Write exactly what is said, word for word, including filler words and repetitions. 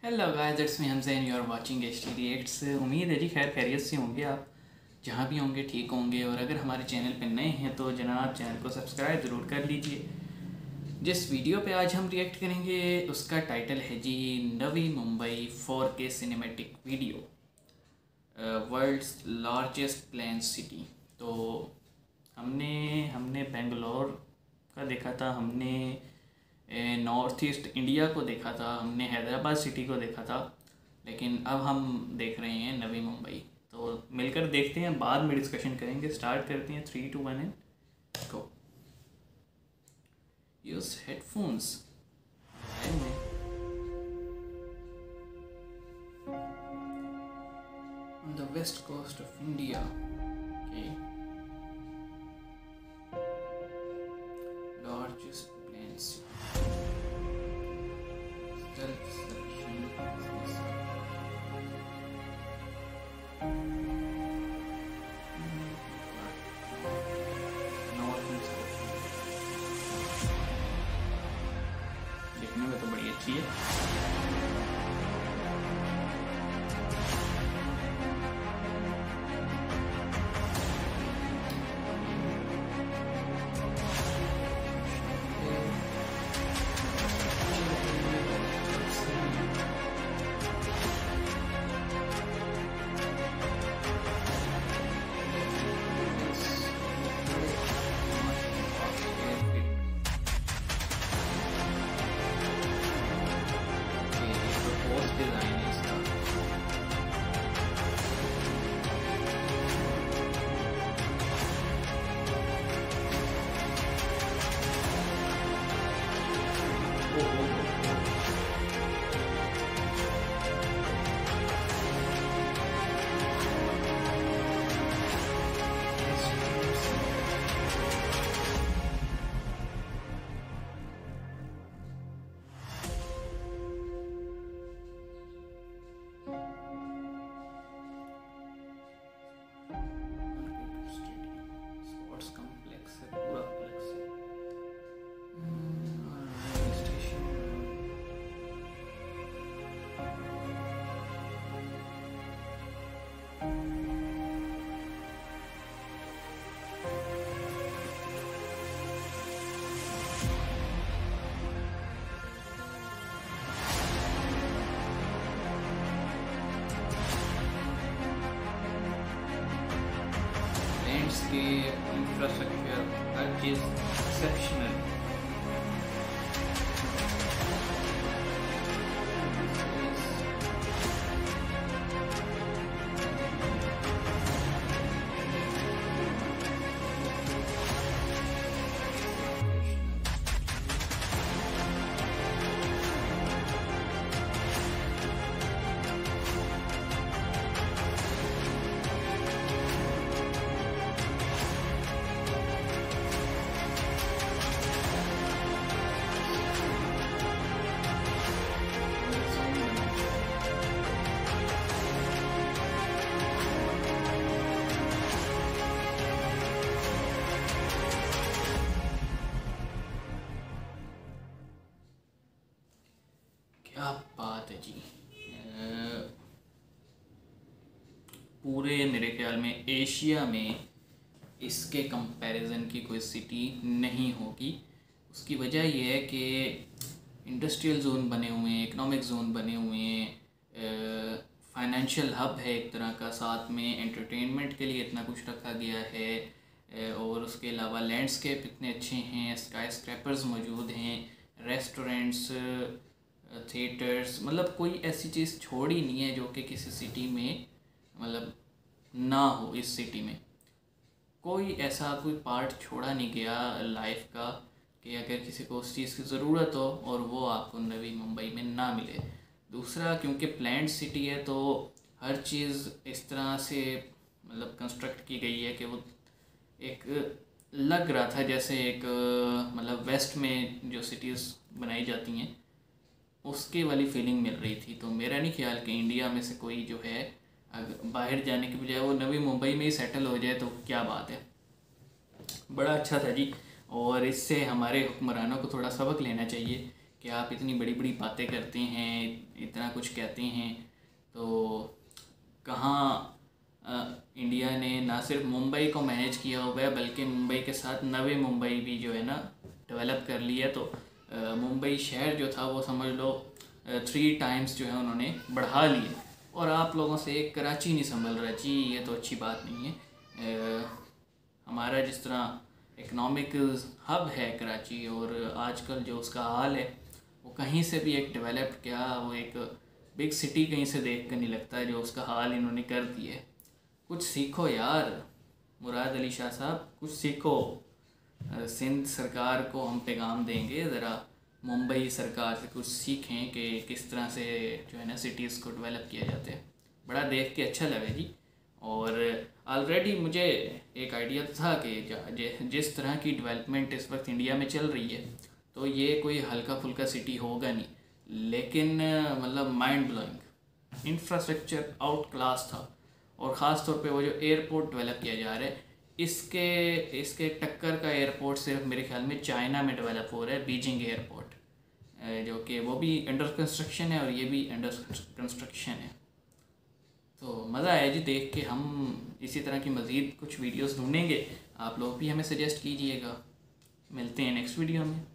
Hello guys, it's me Hamzain, you are watching H T reacts. उम्मीद है जी खैर खैरियत से होंगे आप, जहाँ भी होंगे ठीक होंगे। और अगर हमारे चैनल पर नए हैं तो जनाब चैनल को सब्सक्राइब ज़रूर कर लीजिए। जिस वीडियो पे आज हम रिएक्ट करेंगे उसका टाइटल है जी नवी मुंबई फोर के cinematic video, world's largest plan city. तो हमने हमने बेंगलोर का देखा था, हमने नॉर्थ ईस्ट इंडिया को देखा था, हमने हैदराबाद सिटी को देखा था, लेकिन अब हम देख रहे हैं नवी मुंबई। तो मिलकर देखते हैं, बाद में डिस्कशन करेंगे। स्टार्ट करते हैं, three two one and go. Use headphones. On the west coast of India. Okay, largest plane city. देखने में तो बड़ी अच्छी है। लैंडस्केप, इंफ्रास्ट्रक्चर, हर चीज़ एक्सेप्शनल। क्या बात है जी। पूरे मेरे ख्याल में एशिया में इसके कंपैरिजन की कोई सिटी नहीं होगी। उसकी वजह यह है कि इंडस्ट्रियल जोन बने हुए हैं, इकोनॉमिक जोन बने हुए हैं, फाइनेंशियल हब है एक तरह का, साथ में एंटरटेनमेंट के लिए इतना कुछ रखा गया है, और उसके अलावा लैंडस्केप इतने अच्छे हैं, स्काई स्क्रैपर्स मौजूद हैं, रेस्टोरेंट्स, थिएटर्स, मतलब कोई ऐसी चीज़ छोड़ी नहीं है जो कि किसी सिटी में मतलब ना हो। इस सिटी में कोई ऐसा कोई पार्ट छोड़ा नहीं गया लाइफ का कि अगर किसी को उस चीज़ की ज़रूरत हो और वो आपको नवी मुंबई में ना मिले। दूसरा, क्योंकि प्लान्ड सिटी है तो हर चीज़ इस तरह से मतलब कंस्ट्रक्ट की गई है कि वो एक लग रहा था जैसे एक मतलब वेस्ट में जो सिटीज़ बनाई जाती हैं उसके वाली फीलिंग मिल रही थी। तो मेरा नहीं ख्याल कि इंडिया में से कोई जो है अगर बाहर जाने की बजाय वो नवी मुंबई में ही सेटल हो जाए तो क्या बात है। बड़ा अच्छा था जी। और इससे हमारे हुक्मरानों को थोड़ा सबक लेना चाहिए कि आप इतनी बड़ी बड़ी बातें करते हैं, इतना कुछ कहते हैं, तो कहाँ इंडिया ने ना सिर्फ मुंबई को मैनेज किया हुआ है बल्कि मुंबई के साथ नवी मुंबई भी जो है ना डेवलप कर ली है। तो मुंबई शहर जो था वो समझ लो थ्री टाइम्स जो है उन्होंने बढ़ा लिए, और आप लोगों से एक कराची नहीं संभल रहा जी, ये तो अच्छी बात नहीं है। आ, हमारा जिस तरह इकनॉमिक हब है कराची, और आजकल जो उसका हाल है वो कहीं से भी एक डेवलप्ड क्या वो एक बिग सिटी कहीं से देख कर नहीं लगता है जो उसका हाल इन्होंने कर दिया है। कुछ सीखो यार मुराद अली शाह साहब, कुछ सीखो। सिंध सरकार को हम पैगाम देंगे, ज़रा मुंबई सरकार से कुछ सीखें कि किस तरह से जो है ना सिटीज़ को डेवलप किया जाता है। बड़ा देख के अच्छा लगा जी। और ऑलरेडी मुझे एक आइडिया था कि जिस तरह की डेवलपमेंट इस वक्त इंडिया में चल रही है तो ये कोई हल्का फुल्का सिटी होगा नहीं, लेकिन मतलब mind blowing infrastructure outclass था। और ख़ास तौर पे वो जो एयरपोर्ट डेवलप किया जा रहा है, इसके इसके टक्कर का एयरपोर्ट सिर्फ मेरे ख्याल में चाइना में डेवलप हो रहा है, बीजिंग एयरपोर्ट, जो कि वो भी अंडर कंस्ट्रक्शन है और ये भी अंडर कंस्ट्रक्शन है। तो मज़ा आया जी देख के। हम इसी तरह की मज़ीद कुछ वीडियोस ढूंढेंगे, आप लोग भी हमें सजेस्ट कीजिएगा। मिलते हैं नेक्स्ट वीडियो में।